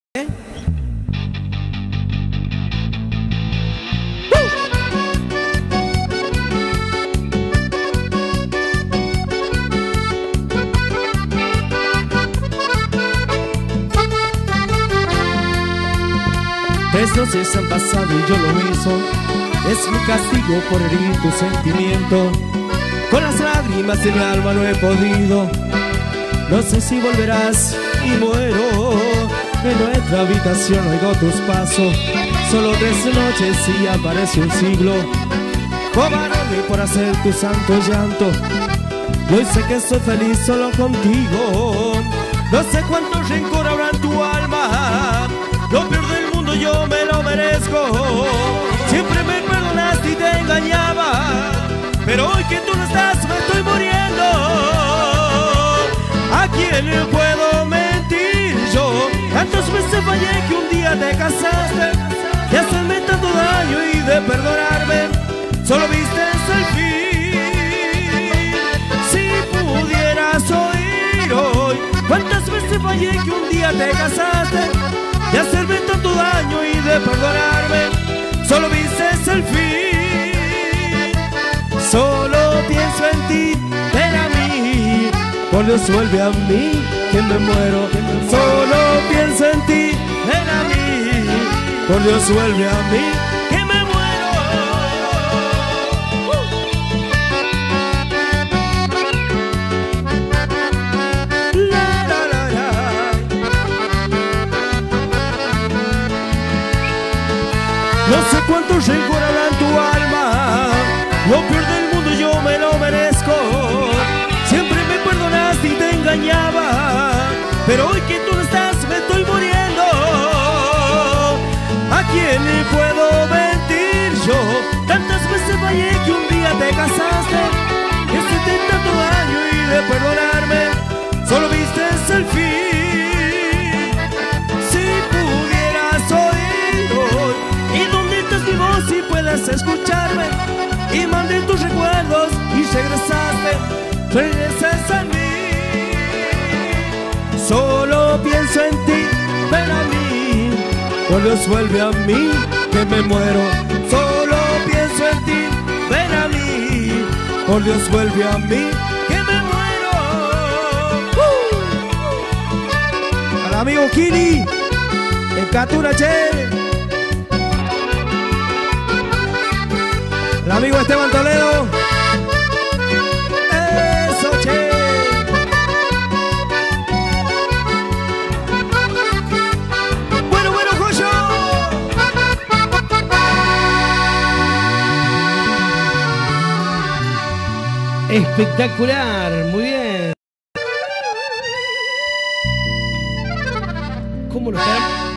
Tres noches han pasado y yo lo mismo. Es mi castigo por herir tu sentimiento. Con las lágrimas de mi alma no he podido. No sé si volverás y muero. En nuestra habitación oigo tus pasos. Solo 3 noches y aparece un siglo. Cobarde por hacer tu santo llanto. Y hoy sé que estoy feliz solo contigo. No sé cuánto rencor habrá en tu alma. Lo peor del mundo yo me lo merezco. Siempre me perdonaste y te engañaba, pero hoy que tú no estás me estoy muriendo. ¿A quién le puedo mentir yo? Tantas veces fallé que un día te casaste. De hacerme tanto daño y de perdonarme solo viste el fin. Si pudieras oír hoy cuántas veces fallé que un día te casaste. De hacerme tanto daño y de perdonarme solo viste el fin. Solo pienso en ti, ven a mí. Por Dios vuelve a mí, que me muero. Solo pienso en ti, ven a mí. Por Dios vuelve a mí, que me muero. No sé cuánto rencor habrá en tu alma. Lo peor del mundo yo me lo merezco. Siempre me perdonaste y te engañaba, pero hoy que tú no estás me estoy muriendo. ¿A quién le puedo mentir yo? Tantas veces fallé que un día te casaste. Que hiciste tanto daño y de perdonarme solo viste el fin. Si pudieras oír hoy y dónde estás mi voz si puedes escucharme, y mandé tus recuerdos y regresas a mí. Solo pienso en ti, ven a mí. Por Dios vuelve a mí, que me muero. Solo pienso en ti, ven a mí. Por Dios vuelve a mí, que me muero. Al amigo Kini en Catura, che. El amigo Esteban Toledo. Eso, che. Bueno, Joyo. Espectacular, muy bien. ¿Cómo lo estarán?